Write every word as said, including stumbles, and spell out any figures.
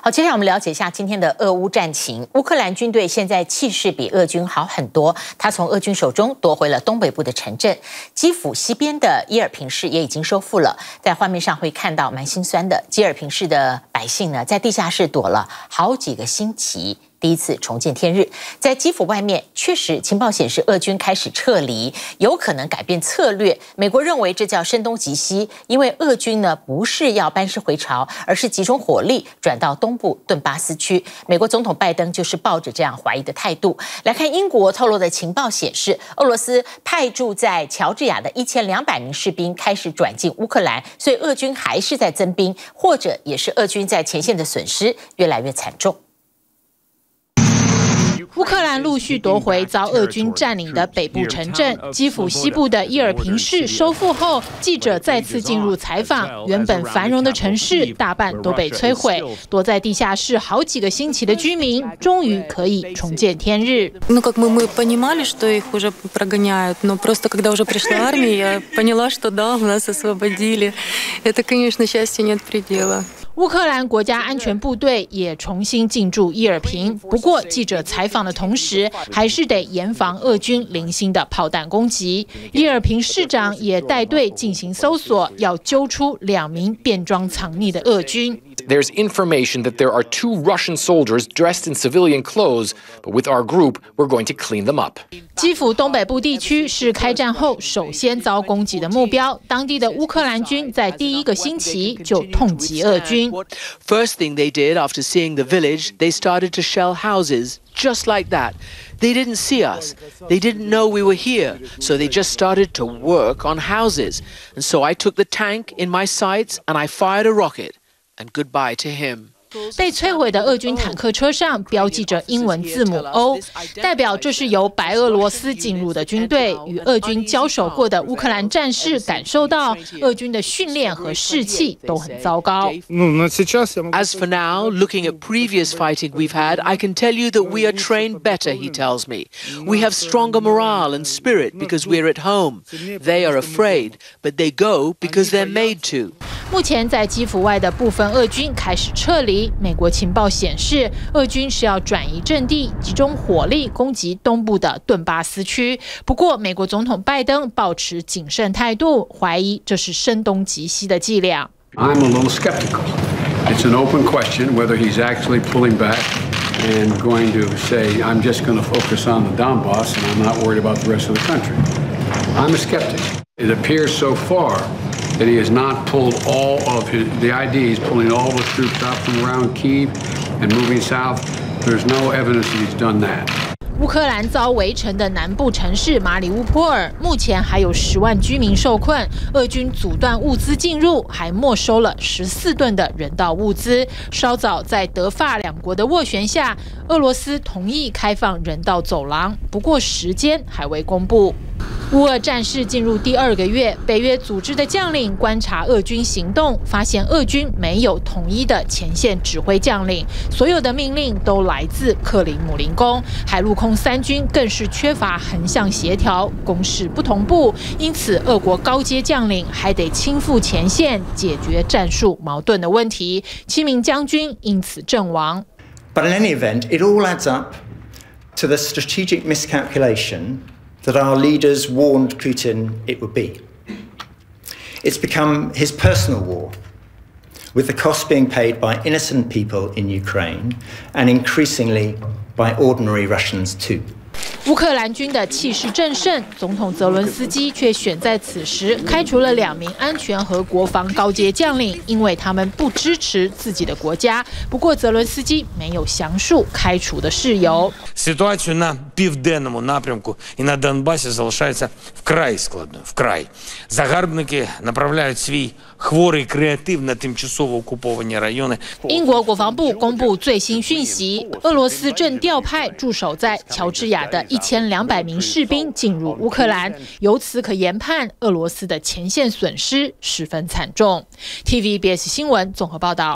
好，接下来我们了解一下今天的俄乌战情。乌克兰军队现在气势比俄军好很多，他从俄军手中夺回了东北部的城镇，基辅西边的伊尔平市也已经收复了。在画面上会看到蛮心酸的，基尔平市的百姓呢，在地下室躲了好几个星期。第一次重见天日，在基辅外面，确实情报显示俄军开始撤离，有可能改变策略。美国认为这叫声东击西，因为俄军呢不是要班师回朝，而是集中火力转到东部顿巴斯区。美国总统拜登就是抱着这样怀疑的态度来看。英国透露的情报显示，俄罗斯派驻在乔治亚的一千两百名士兵开始转进乌克兰，所以俄军还是在增兵，或者也是俄军在前线的损失越来越惨重。 乌克兰陆续夺回遭俄军占领的北部城镇，基辅西部的伊尔平市收复后，记者再次进入采访。原本繁荣的城市大半都被摧毁，躲在地下室好几个星期的居民，终于可以重见天日。 Ну, как мы мы понимали, что их уже прогоняют, но просто когда уже пришла армия, я поняла, что да, нас освободили. Это, конечно, счастью нет предела. 乌克兰国家安全部队也重新进驻伊尔平，不过记者采访的同时，还是得严防俄军零星的炮弹攻击。伊尔平市长也带队进行搜索，要揪出两名变装藏匿的俄军。 There's information that there are two Russian soldiers dressed in civilian clothes, but with our group, we're going to clean them up. 基辅东北部地区是开战后首先遭攻击的目标，当地的乌克兰军在第一个星期就痛击俄军。 First thing they did after seeing the village, they started to shell houses, just like that. They didn't see us. They didn't know we were here, so they just started to work on houses. And so I took the tank in my sights and I fired a rocket. And goodbye to him. 被摧毁的俄军坦克车上标记着英文字母 O， 代表这是由白俄罗斯进入的军队。与俄军交手过的乌克兰战士感受到，俄军的训练和士气都很糟糕。 As for now, looking at previous fighting we've had, I can tell you that we are trained better, he tells me. We have stronger morale and spirit because we're at home. They are afraid, but they go because they're made to. 目前在基辅外的部分俄军开始撤离。美国情报显示，俄军是要转移阵地，集中火力攻击东部的顿巴斯区。不过，美国总统拜登抱持谨慎态度，怀疑这是声东击西的伎俩。 I'm a little skeptical. It's an open question whether he's actually pulling back and going to say, I'm just going to focus on the Donbass and I'm not worried about the rest of the country. I'm a skeptic. It appears so far that he has not pulled all of his, the idea he's pulling all the troops out from around Kyiv and moving south. There's no evidence that he's done that. 乌克兰遭围城的南部城市马里乌波尔，目前还有十万居民受困。俄军阻断物资进入，还没收了十四吨的人道物资。稍早在德法两国的斡旋下，俄罗斯同意开放人道走廊，不过时间还未公布。乌俄战事进入第二个月，北约组织的将领观察俄军行动，发现俄军没有统一的前线指挥将领，所有的命令都来自克里姆林宫，海陆空三军更是缺乏横向协调，攻势不同步，因此俄国高阶将领还得亲赴前线解决战术矛盾的问题，七名将军因此阵亡。 But in any event, it all adds up to the strategic miscalculation that our leaders warned Putin it would be. It's become his personal war, with the cost being paid by innocent people in Ukraine and increasingly by ordinary Russians too. 乌克兰军的气势正盛，总统泽伦斯基却选在此时开除了两名安全和国防高阶将领，因为他们不支持自己的国家。不过泽伦斯基没有详述开除的事由。 Ситуацію на південному напрямку і на Донбасі залишається вкрай складною. Вкрай. Загарбники направляють свій хворий креатив на тимчасово окуповані райони. 英国国防部公布最新讯息，俄罗斯正调派驻守在乔治亚的一千两百名士兵进入乌克兰，由此可研判俄罗斯的前线损失十分惨重。T V B S 新闻综合报道。